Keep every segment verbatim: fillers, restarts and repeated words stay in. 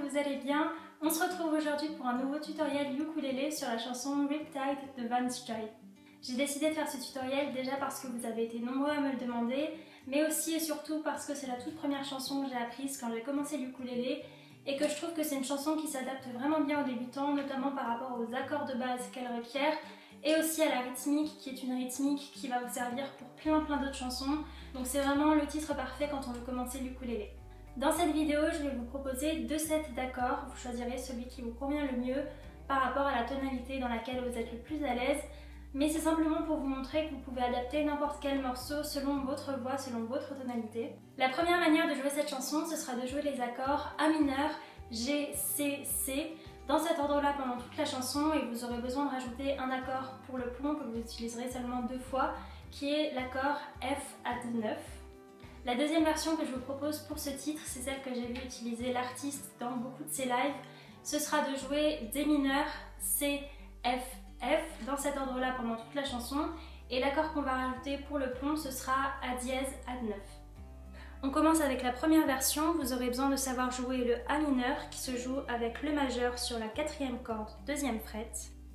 vous allez bien. On se retrouve aujourd'hui pour un nouveau tutoriel ukulélé sur la chanson Riptide de Vance Joy. J'ai décidé de faire ce tutoriel déjà parce que vous avez été nombreux à me le demander, mais aussi et surtout parce que c'est la toute première chanson que j'ai apprise quand j'ai commencé le ukulélé et que je trouve que c'est une chanson qui s'adapte vraiment bien aux débutants, notamment par rapport aux accords de base qu'elle requiert et aussi à la rythmique qui est une rythmique qui va vous servir pour plein plein d'autres chansons. Donc c'est vraiment le titre parfait quand on veut commencer le ukulélé. Dans cette vidéo, je vais vous proposer deux sets d'accords. Vous choisirez celui qui vous convient le mieux par rapport à la tonalité dans laquelle vous êtes le plus à l'aise. Mais c'est simplement pour vous montrer que vous pouvez adapter n'importe quel morceau selon votre voix, selon votre tonalité. La première manière de jouer cette chanson, ce sera de jouer les accords A mineur, G, C, C dans cet ordre-là pendant toute la chanson, et vous aurez besoin de rajouter un accord pour le plomb que vous utiliserez seulement deux fois, qui est l'accord F add neuf. La deuxième version que je vous propose pour ce titre, c'est celle que j'ai vu utiliser l'artiste dans beaucoup de ses lives. Ce sera de jouer D mineur, C, F, F dans cet ordre-là pendant toute la chanson. Et l'accord qu'on va rajouter pour le plomb, ce sera A dièse add neuf. On commence avec la première version. Vous aurez besoin de savoir jouer le A mineur qui se joue avec le majeur sur la quatrième corde, deuxième fret.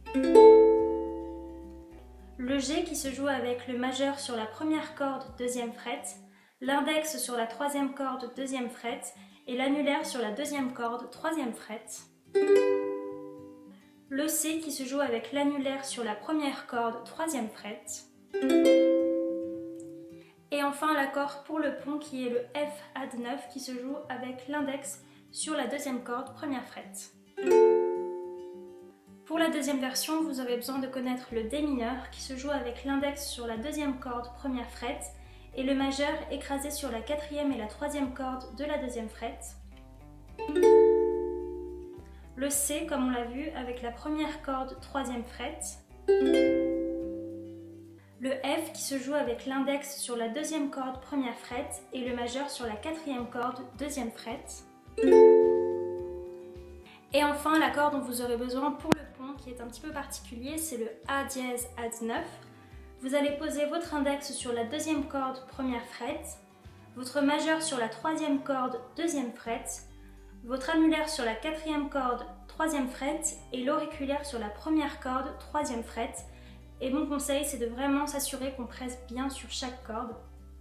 Le G qui se joue avec le majeur sur la première corde, deuxième fret. L'index sur la troisième corde, deuxième fret, et l'annulaire sur la deuxième corde, troisième fret. Le C qui se joue avec l'annulaire sur la première corde, troisième fret. Et enfin l'accord pour le plomb qui est le F add neuf qui se joue avec l'index sur la deuxième corde, première fret. Pour la deuxième version, vous aurez besoin de connaître le D mineur qui se joue avec l'index sur la deuxième corde, première fret, et le majeur écrasé sur la quatrième et la troisième corde de la deuxième fret. Le C, comme on l'a vu, avec la première corde, troisième fret. Le F qui se joue avec l'index sur la deuxième corde, première fret, et le majeur sur la quatrième corde, deuxième fret. Et enfin, l'accord dont vous aurez besoin pour le plomb, qui est un petit peu particulier, c'est le A dièse add neuf. Vous allez poser votre index sur la deuxième corde, première fret, votre majeur sur la troisième corde, deuxième fret, votre annulaire sur la quatrième corde, troisième fret, et l'auriculaire sur la première corde, troisième fret. Et mon conseil, c'est de vraiment s'assurer qu'on presse bien sur chaque corde.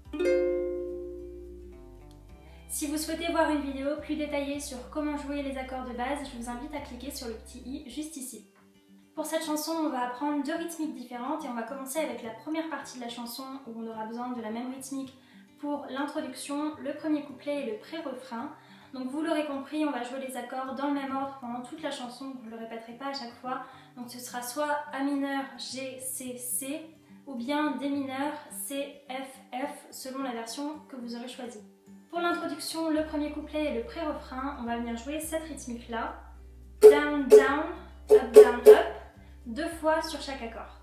Si vous souhaitez voir une vidéo plus détaillée sur comment jouer les accords de base, je vous invite à cliquer sur le petit i juste ici. Pour cette chanson, on va apprendre deux rythmiques différentes et on va commencer avec la première partie de la chanson où on aura besoin de la même rythmique pour l'introduction, le premier couplet et le pré-refrain. Donc vous l'aurez compris, on va jouer les accords dans le même ordre pendant toute la chanson, vous ne le répéterez pas à chaque fois. Donc ce sera soit A mineur, G, C, C ou bien D mineur, C, F, F selon la version que vous aurez choisie. Pour l'introduction, le premier couplet et le pré-refrain, on va venir jouer cette rythmique-là. Down, down, up, down, up. Deux fois sur chaque accord.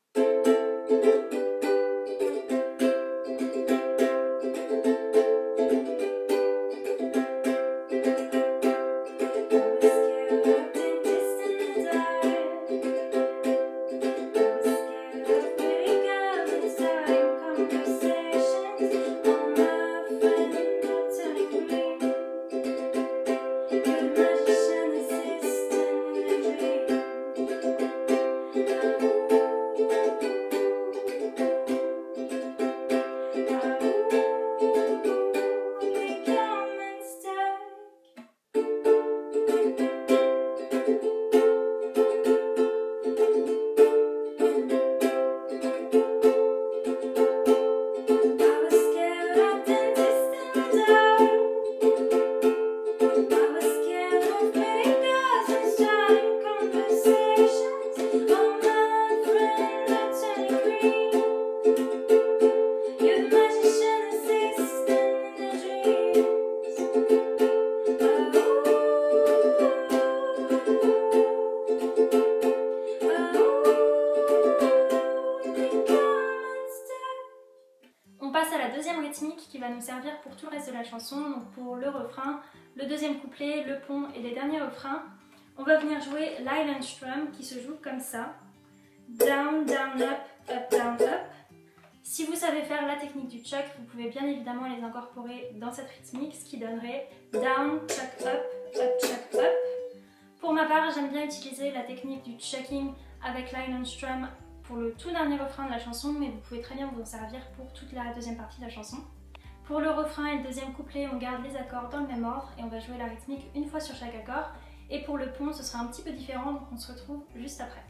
Qui va nous servir pour tout le reste de la chanson, donc pour le refrain, le deuxième couplet, le plomb et les derniers refrains. On va venir jouer l'Island Strum qui se joue comme ça. Down, down, up, up, down, up. Si vous savez faire la technique du chuck, vous pouvez bien évidemment les incorporer dans cette rythmique, ce qui donnerait down, chuck, up, up, chuck, up. Pour ma part, j'aime bien utiliser la technique du chucking avec line on strum pour le tout dernier refrain de la chanson, mais vous pouvez très bien vous en servir pour toute la deuxième partie de la chanson. Pour le refrain et le deuxième couplet, on garde les accords dans le même ordre et on va jouer la rythmique une fois sur chaque accord. Et pour le pont, ce sera un petit peu différent, donc on se retrouve juste après.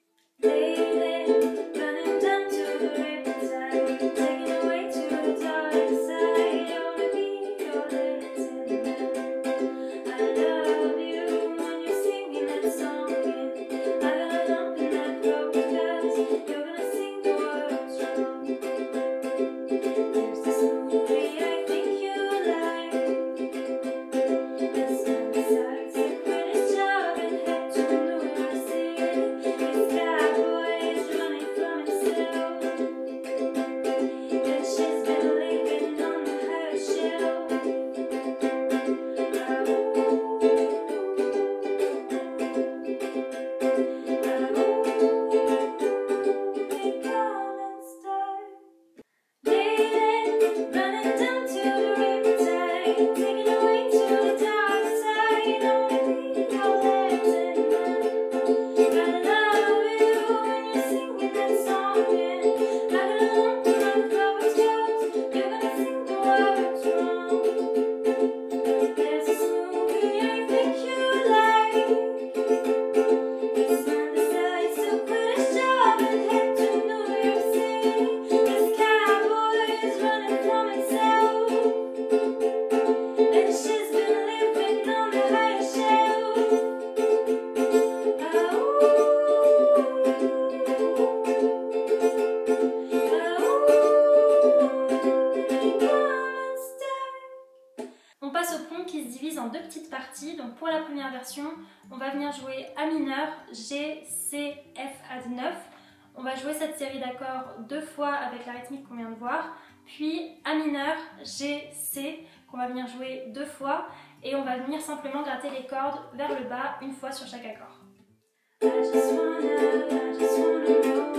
On passe au pont qui se divise en deux petites parties. Donc pour la première version, on va venir jouer A mineur, G, C, F add neuf. On va jouer cette série d'accords deux fois avec la rythmique qu'on vient de voir. Puis A mineur, G, C qu'on va venir jouer deux fois. Et on va venir simplement gratter les cordes vers le bas une fois sur chaque accord. I just wanna, I just wanna know.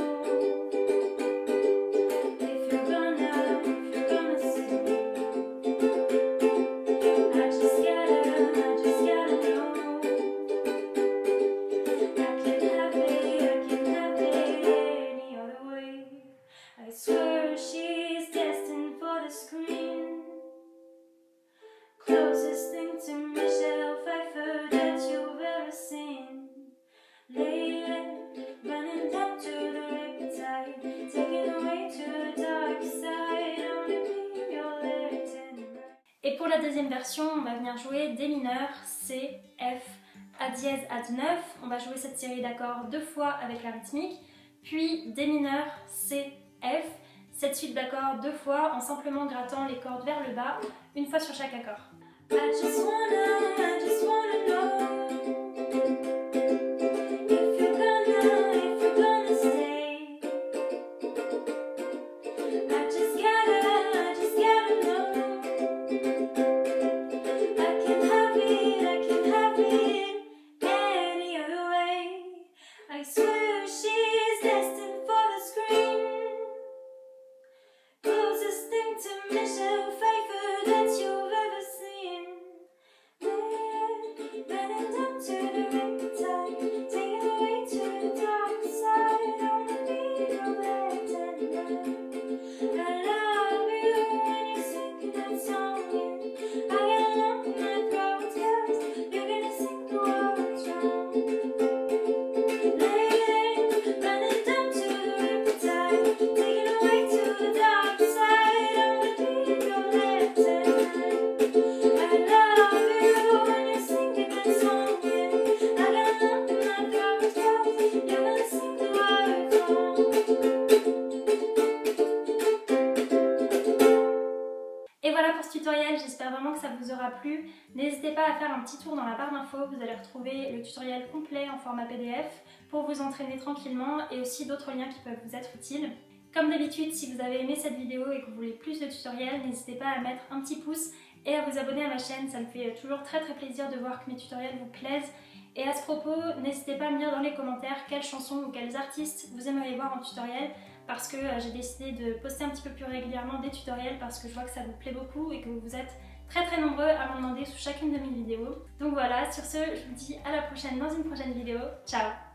Et pour la deuxième version, on va venir jouer D mineur, C, F, A dièse add neuf. On va jouer cette série d'accords deux fois avec la rythmique. Puis D mineur, C, F. Cette suite d'accords deux fois en simplement grattant les cordes vers le bas, une fois sur chaque accord. I just wanna, I just wanna know. Tutoriel, j'espère vraiment que ça vous aura plu. N'hésitez pas à faire un petit tour dans la barre d'infos, vous allez retrouver le tutoriel complet en format P D F pour vous entraîner tranquillement et aussi d'autres liens qui peuvent vous être utiles. Comme d'habitude, si vous avez aimé cette vidéo et que vous voulez plus de tutoriels, n'hésitez pas à mettre un petit pouce et à vous abonner à ma chaîne, ça me fait toujours très très plaisir de voir que mes tutoriels vous plaisent. Et à ce propos, n'hésitez pas à me dire dans les commentaires quelles chansons ou quels artistes vous aimeriez voir en tutoriel, parce que euh, j'ai décidé de poster un petit peu plus régulièrement des tutoriels parce que je vois que ça vous plaît beaucoup et que vous êtes très très nombreux à m'en demander sous chacune de mes vidéos. Donc voilà, sur ce, je vous dis à la prochaine dans une prochaine vidéo. Ciao!